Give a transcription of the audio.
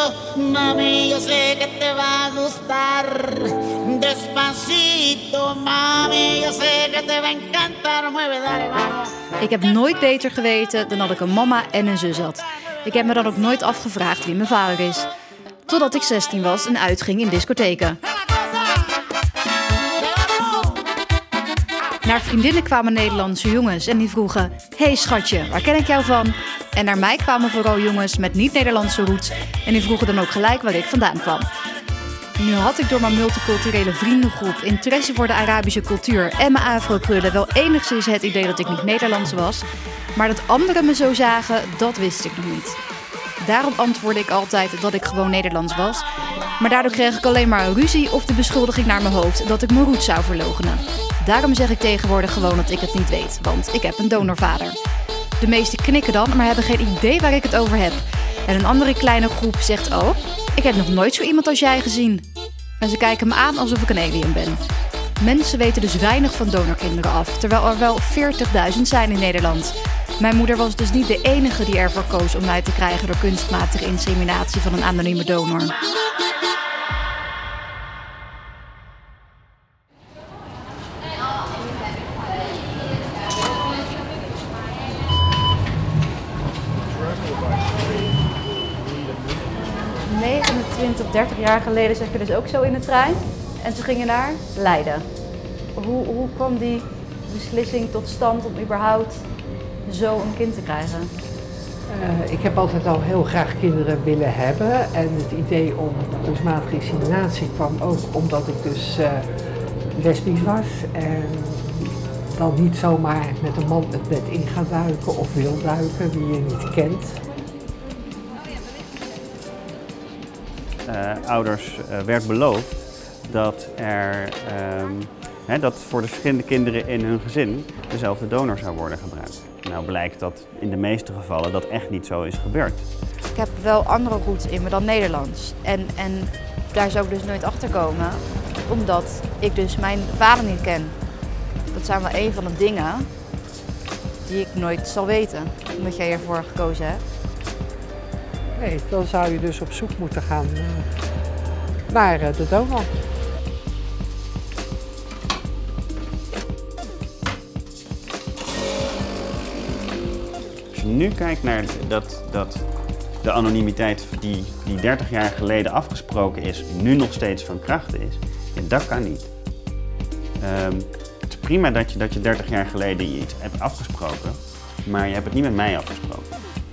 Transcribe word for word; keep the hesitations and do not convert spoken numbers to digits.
mami, yo sé que te va a gustar. Despacito, mami, yo sé que te va a encantar. Mueve, dale, vamos. Ik heb nooit beter geweten dan dat ik een mama en een zus had. Ik heb me dan ook nooit afgevraagd wie mijn vader is. Totdat ik zestien was en uitging in discotheken. Naar vriendinnen kwamen Nederlandse jongens en die vroegen: hey schatje, waar ken ik jou van? En naar mij kwamen vooral jongens met niet-Nederlandse roots en die vroegen dan ook gelijk waar ik vandaan kwam. Nu had ik door mijn multiculturele vriendengroep, interesse voor de Arabische cultuur en mijn afro-krullen wel enigszins het idee dat ik niet Nederlands was. Maar dat anderen me zo zagen, dat wist ik nog niet. Daarom antwoordde ik altijd dat ik gewoon Nederlands was. Maar daardoor kreeg ik alleen maar een ruzie of de beschuldiging naar mijn hoofd dat ik mijn roots zou verloochenen. Daarom zeg ik tegenwoordig gewoon dat ik het niet weet, want ik heb een donorvader. De meesten knikken dan, maar hebben geen idee waar ik het over heb. En een andere kleine groep zegt: oh, ik heb nog nooit zo iemand als jij gezien. En ze kijken me aan alsof ik een alien ben. Mensen weten dus weinig van donorkinderen af, terwijl er wel veertigduizend zijn in Nederland. Mijn moeder was dus niet de enige die ervoor koos om mij te krijgen door kunstmatige inseminatie van een anonieme donor. negenentwintig, dertig jaar geleden zat je dus ook zo in de trein en ze gingen naar Leiden. Hoe, hoe kwam die beslissing tot stand om überhaupt zo een kind te krijgen? Uh, ik heb altijd al heel graag kinderen willen hebben en het idee om kunstmatige inseminatie kwam ook omdat ik dus uh, lesbisch was en dan niet zomaar met een man het bed in gaat duiken of wil duiken die je niet kent. Uh, ouders uh, werd beloofd dat er um, hè, dat voor de verschillende kinderen in hun gezin dezelfde donor zou worden gebruikt. Nou blijkt dat in de meeste gevallen dat echt niet zo is gebeurd. Ik heb wel andere roots in me dan Nederlands. En, en daar zou ik dus nooit achter komen, omdat ik dus mijn vader niet ken. Dat zijn wel een van de dingen die ik nooit zal weten, omdat jij ervoor gekozen hebt. Nee, dan zou je dus op zoek moeten gaan uh, naar uh, de donor. Als je nu kijkt naar dat, dat de anonimiteit die, die dertig jaar geleden afgesproken is, nu nog steeds van kracht is, ja, dat kan niet. Um, het is prima dat je, dat je dertig jaar geleden iets hebt afgesproken, maar je hebt het niet met mij afgesproken.